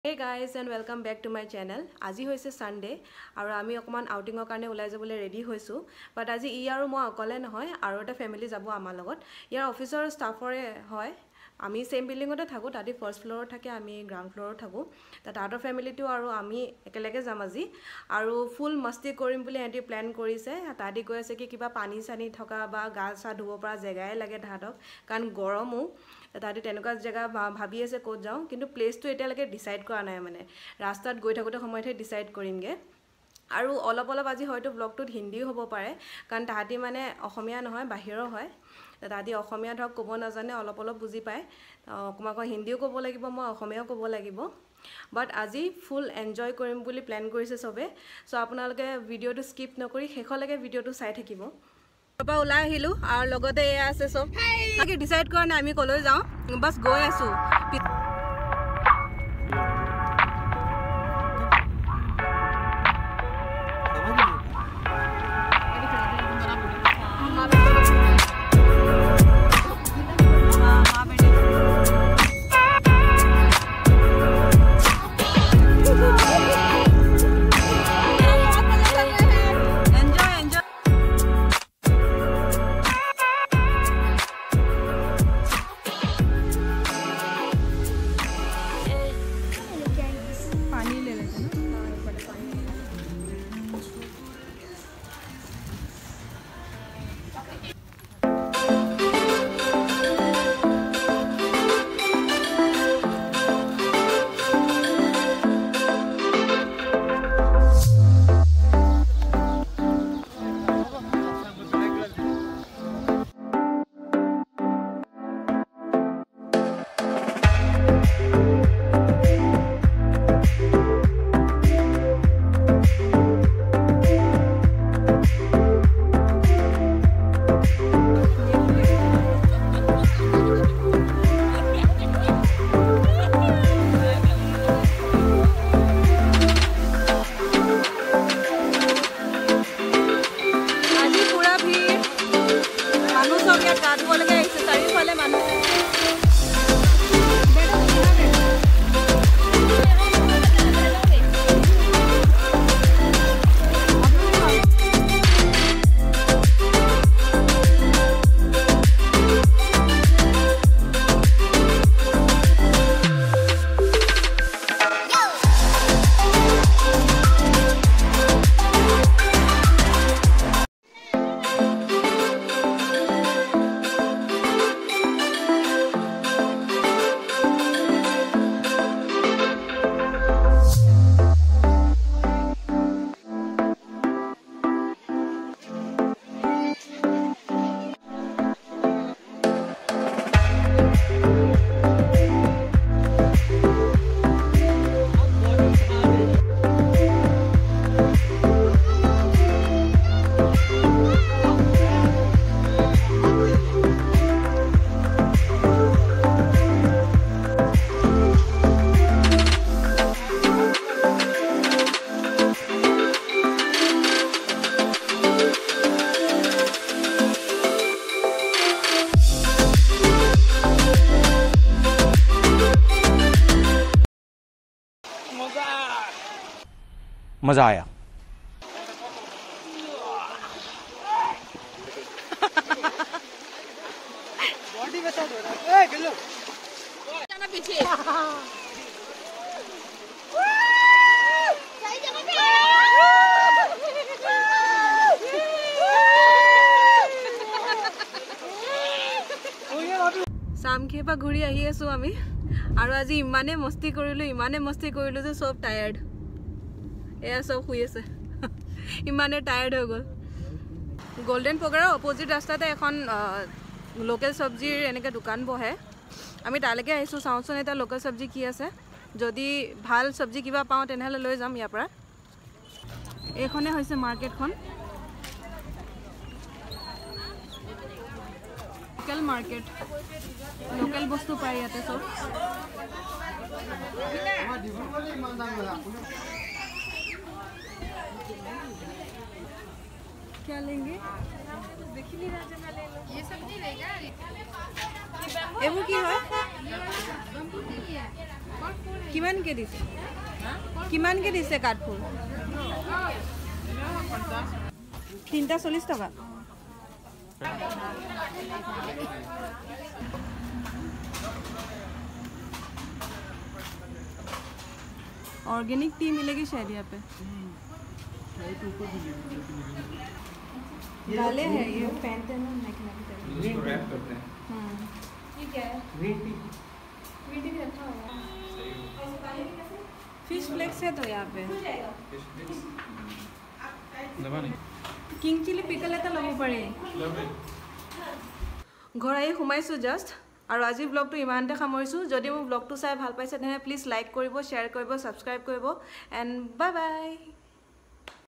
Hey guys and welcome back to my channel. Aji hoise Sunday aru ami okman outing or karone ulai jabole ready hoisu but aji I aru moi akole nohoy aru eta family jabo amar logot yar officer staff ore hoy ami same building ote thaku tadi first floor thake ami ground floor thaku ta tater family to aru ami ekelege jam aji aru full masti korim boli enti plan korise tadi koi ase ki kiba pani sani thoka ba ga sa dhubo para jegai lage dhatok kan goromu তাতে তেনেকুৱা জায়গা ভাবি আছে কোত যাও কিন্তু প্লেসটো এতিয়ালৈকে decide কৰা নাই মানে ৰাস্তাত গৈ থাকোতে সময়তে ডিসাইড কৰিমগে আৰু অলপ আজি হয়তো ব্লগটোত হিন্দীও হ'ব পাৰে কাৰণ তাহাতি মানে অসমীয়া নহয় বাহিৰৰ হয় তাহাতি অসমীয়া ধৰক ক'ব নাজানে অলপ বুজি পায় অকমাকৈ হিন্দীও ক'ব লাগিব মই অসমীয়াও ক'ব লাগিব বাট আজি ফুল এনজয় কৰিম বুলি প্ল্যান কৰিছে সবে সো আপোনালোকে ভিডিওটো স্কিপ নকৰি শেষলৈকে ভিডিওটো চাই থাকিব Papa ulai hilu aur logote e ase sob taki decide korna ami koloi jao bas goi asu मजा आया बॉडी में सेट हो रहा है ए गल्लो जाना पीछे सही जगह पे साम के पा घुरी आही आसु आमी আৰু আজি ইমানে মস্তি কৰিলো যে সব টায়াৰ্ড এয়া সব শুই আছে ইমানে টায়াৰ্ড হৈ গল গোল্ডেন পগাৰৰ অপোজিট ৰাস্তাতে এখন লোকেল সবজিৰ এনেকে দোকান বহে আমি তালৈকে আহিছো চাওঁচোন এটা লোকেল সবজি কি আছে যদি ভাল সবজি কিবা পাওঁ তেনেহলে লৈ যাম ইয়াৰ পৰা এইখনে হৈছে মাৰ্কেটখন লোকেল মাৰ্কেট লোকেল বস্তু পাই ইয়াতে সব क्या लेंगे ये सब नहीं रहेगा এইবোৰ কি হয় बम्बू नहीं है और फूल है কিমানকে দিছে কিমানকে দিছে কাঠফুল তিনটা 40 টকা ऑर्गेनिक टी मिलेगी शायद यहाँ पे डाले हैं ये पहनते हैं ना इसको रैप करते हैं ये क्या है ग्रीन टी मीठी भी रखा हुआ है फिश फ्लेक्स है तो यहाँ पे किंग चिली पिकल এটা ল'ব পাৰি ঘৰ আহি সোমাইছোঁ জাষ্ট আৰু আজি ব্লগটো ইমানতে সামৰিছোঁ যদি মোৰ ব্লগটো চাই ভাল পাইছে তেনে প্লিজ লাইক কৰিব শ্বেয়াৰ কৰিব ছাবস্ক্ৰাইব কৰিব এণ্ড বাই বাই